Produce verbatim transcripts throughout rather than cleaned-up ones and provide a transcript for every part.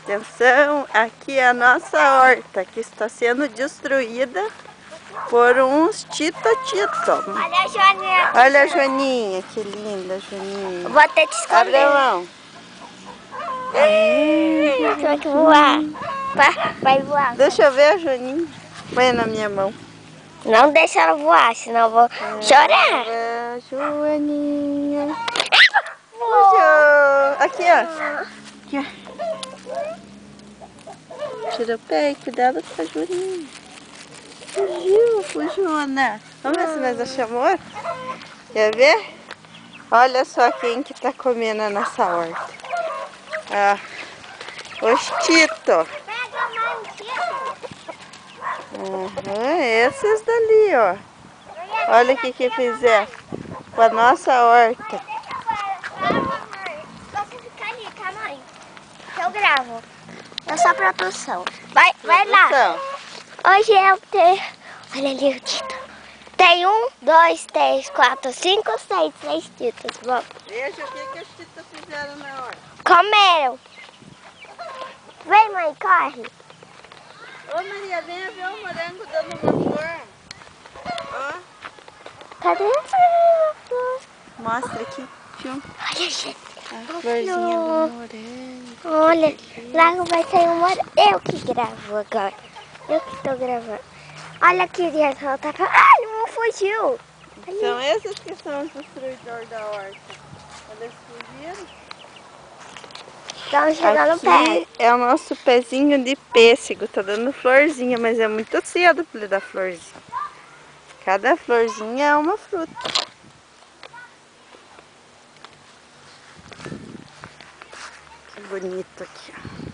Atenção, aqui é a nossa horta que está sendo destruída por uns tito-tito. Olha a Joaninha. Olha a Joaninha, que linda, Joaninha. Vou até te esconder. Abre a mão. Vai voar. Vai, vai voar. Deixa eu ver a Joaninha. Põe na minha mão. Não deixa ela voar, senão eu vou É, chorar. é, Joaninha. Fugiu. Aqui, ó. Aqui, ó. Tira o pé e cuidado com a Joaninha. Fugiu, fugiu, né? Vamos ver se nós achamos outro. Quer ver? Olha só quem que tá comendo a nossa horta. Ah, os Tito. Pega mais, Tito. Uhum, esses dali, ó. Olha o que que fizeram com a nossa horta. Você fica ali, tá, mãe? Que eu gravo. É só produção. Vai, vai lá. Hoje eu tenho... Olha ali o Tito. Tem um, dois, três, quatro, cinco, seis, seis Titos. Vamos. Veja o que que os Tito fizeram na horta. Comeram. Vem, mãe, corre. Ô Maria, venha ver o morango dando uma flor. Ó. Cadê a flor? Mostra aqui, filma. Olha, gente. A florzinha do morango. Olha, lá vai sair um morango. Eu que gravo agora. Eu que estou gravando. Olha aqui, gente. Ela tá... Ai, não fugiu. Ali. São esses que são os destruidores da horta. Eles fugiram. Estão chegando Aqui perto. é o nosso pezinho de pêssego. Tá dando florzinha, mas é muito cedo para ele dar florzinha. Cada florzinha é uma fruta. Que bonito aqui, ó.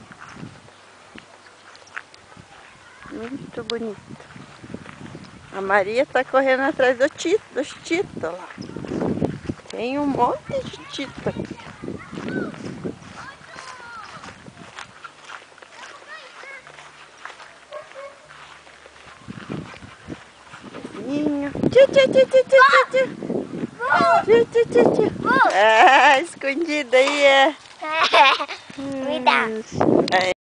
Muito bonito. A Maria tá correndo atrás do tito, dos titos lá. Tem um monte de tito aqui. Tio, tio, tio, tio, tio, tio. Tio, tio, tio, tio. Ah, escondida aí é. Me dá. Hum.